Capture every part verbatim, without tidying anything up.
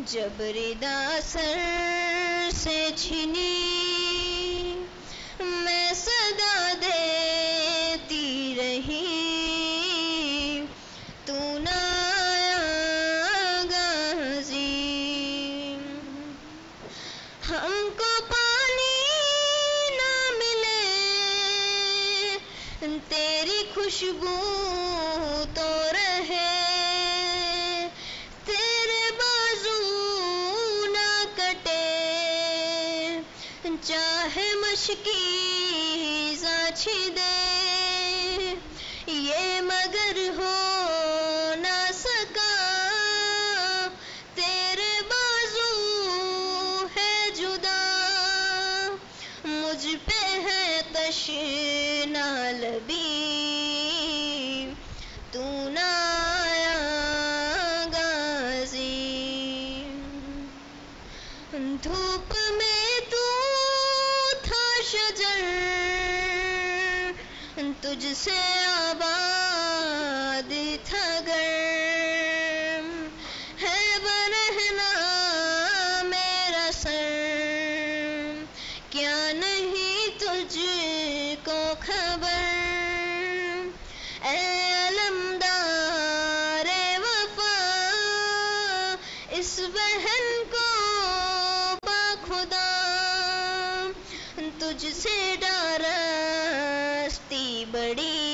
جب ردا سر سے چھنی میں صدا دیتی رہی، تو نہ آیا غازی۔ ہم کو پانی نہ ملے تیری خوشبو تو رہے، تیرے بازو نہ کٹے چاہے مشکی زاچھی دے، یہ مگر ہو نہ سکا تیرے بازو ہے جدا، مجھ پہ ہے تشنا لبی، تو نہ آیا غازی۔ دھوپ میں تو تھا شجر، تجھ سے آباد تھا گر، ہے برہنا میرا سر، کیا نہیں تجھ کو خبر، اے علمدار وفا اس بہن کو باخدا، تجھ سے ڈارستی بڑی،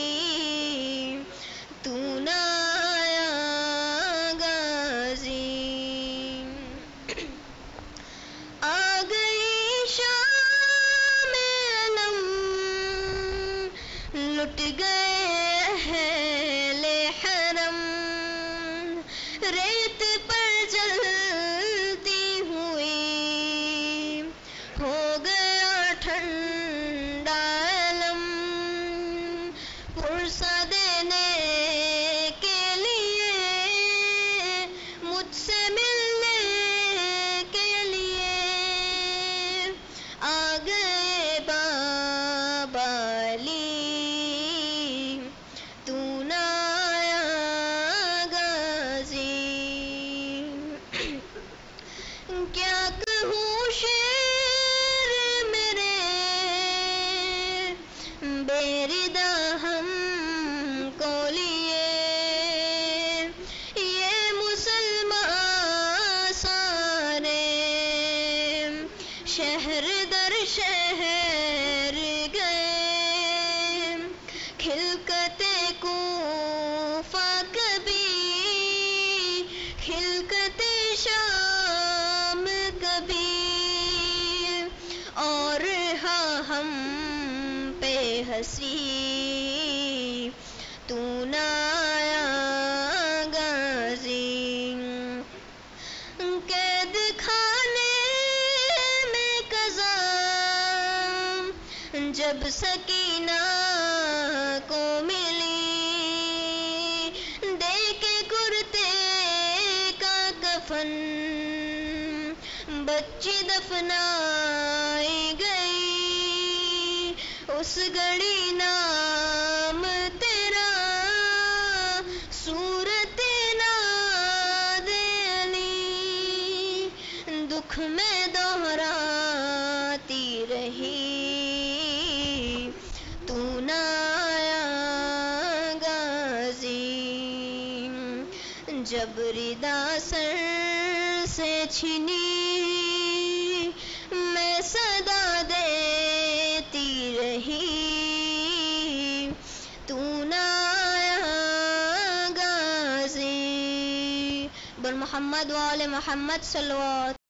تو نہ آیا غازی۔ آ گئی شام علم، لٹ گئے اہل حرم، ریت پر جلتی ہوئی ہو گیا ٹھنڈا علم، پرسہ دینے کے لیے مجھ سے ملنے کے لیے آ گئے بابا علی، تو نہ آیا غازی۔ کیا کہوں شعر میرے بے ردا ہم کو لیے، یہ مسلمان سارے شہر در شہر گئے، خلقتے کوفہ کبھی خلقتے شام کبھی، اور ہاں ہم پہ ہنسی، تو نہ آیا غازی۔ قید خانے میں قضا جب سکینہ کو ملی، دے کے کرتے کا کفن بچی دفنائی گئی، اس گھڑی نام تیرا صورت ناد علی، دکھ میں دہراتی رہی، تو نہ آیا غازی۔ جب ردا سر سے چھنی میں صدا دیتی رہی، تو نہ آیا غازی۔ بر محمد و آل محمد صلوات۔